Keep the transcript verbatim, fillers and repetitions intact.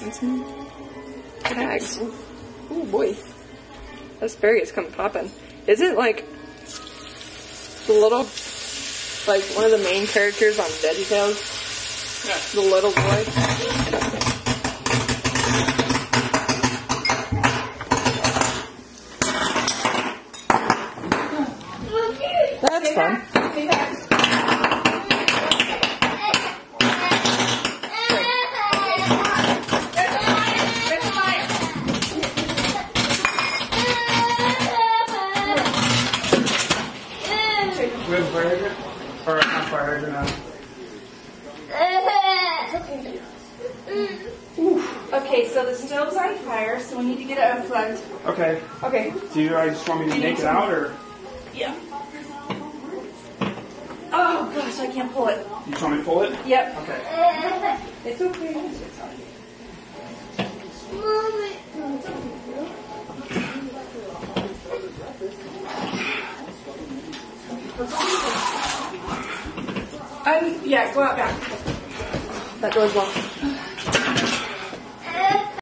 And some tags. Oh boy. Asparagus come popping. Is it like the little, like one of the main characters on VeggieTales? Yeah. The little boy? That's fun. We have a fire hydrant? Or not fire hydrant now. Okay, so the stove's on fire, so we need to get it unplugged. Okay. Okay. Do you guys just want me to take it out, or? Yeah. Oh gosh, I can't pull it. You just want me to pull it? Yep. Okay. It's okay. Um, yeah, go out back. That door's locked.